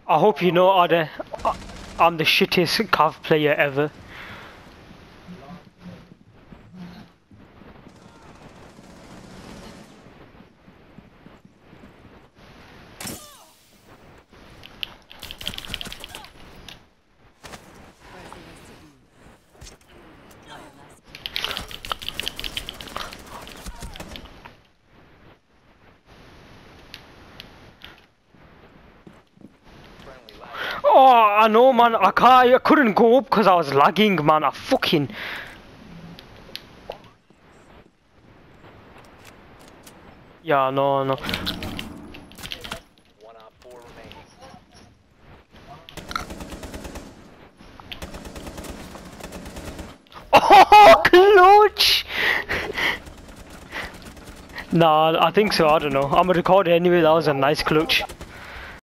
I hope you know I'm the shittiest Cav player ever. Oh, I know, man. I couldn't go up because I was lagging, man. I fucking. Yeah, no. Oh, clutch! Nah, I think so. I don't know. I'm gonna record it anyway. That was a nice clutch.